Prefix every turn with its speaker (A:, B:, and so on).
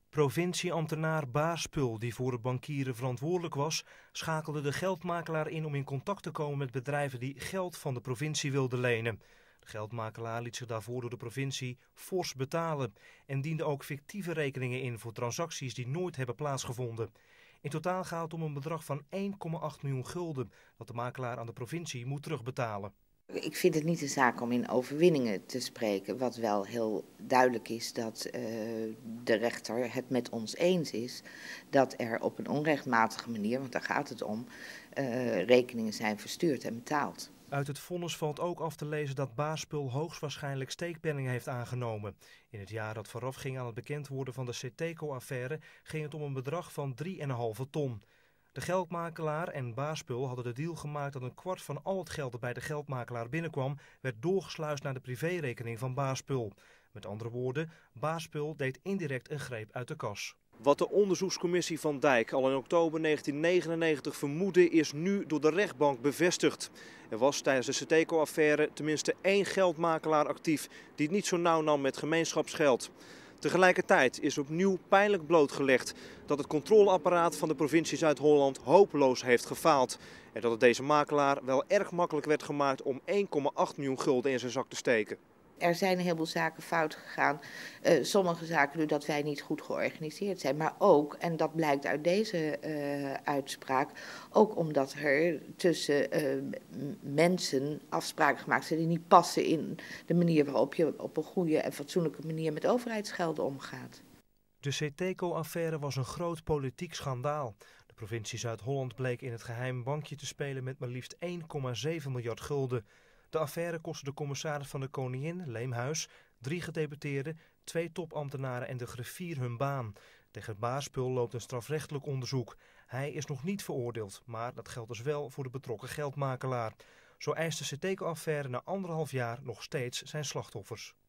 A: Provincieambtenaar Baaspul, die voor het bankieren verantwoordelijk was, schakelde de geldmakelaar in om in contact te komen met bedrijven die geld van de provincie wilden lenen. De geldmakelaar liet zich daarvoor door de provincie fors betalen en diende ook fictieve rekeningen in voor transacties die nooit hebben plaatsgevonden. In totaal gaat het om een bedrag van 1,8 miljoen gulden dat de makelaar aan de provincie moet terugbetalen.
B: Ik vind het niet een zaak om in overwinningen te spreken. Wat wel heel duidelijk is dat de rechter het met ons eens is dat er op een onrechtmatige manier, want daar gaat het om, rekeningen zijn verstuurd en betaald.
A: Uit het vonnis valt ook af te lezen dat Baaspul hoogstwaarschijnlijk steekpenningen heeft aangenomen. In het jaar dat voorafging aan het bekend worden van de CETECO-affaire ging het om een bedrag van 3,5 ton. De geldmakelaar en Baaspul hadden de deal gemaakt dat een kwart van al het geld dat bij de geldmakelaar binnenkwam werd doorgesluist naar de privérekening van Baaspul. Met andere woorden, Baaspul deed indirect een greep uit de kas. Wat de onderzoekscommissie Van Dijk al in oktober 1999 vermoedde, is nu door de rechtbank bevestigd. Er was tijdens de CETECO-affaire tenminste 1 geldmakelaar actief die het niet zo nauw nam met gemeenschapsgeld. Tegelijkertijd is opnieuw pijnlijk blootgelegd dat het controleapparaat van de provincie Zuid-Holland hopeloos heeft gefaald. En dat het deze makelaar wel erg makkelijk werd gemaakt om 1,8 miljoen gulden in zijn zak te steken.
B: Er zijn een heleboel zaken fout gegaan. Sommige zaken doordat wij niet goed georganiseerd zijn. Maar ook, en dat blijkt uit deze uitspraak, ook omdat er tussen mensen afspraken gemaakt zijn die niet passen in de manier waarop je op een goede en fatsoenlijke manier met overheidsgelden omgaat.
A: De CETECO-affaire was een groot politiek schandaal. De provincie Zuid-Holland bleek in het geheim bankje te spelen met maar liefst 1,7 miljard gulden. De affaire kostte de commissaris van de Koningin, Leemhuis, 3 gedeputeerden, 2 topambtenaren en de griffier hun baan. Tegen Baaspul loopt een strafrechtelijk onderzoek. Hij is nog niet veroordeeld, maar dat geldt dus wel voor de betrokken geldmakelaar. Zo eist de CETECO-affaire na 1,5 jaar nog steeds zijn slachtoffers.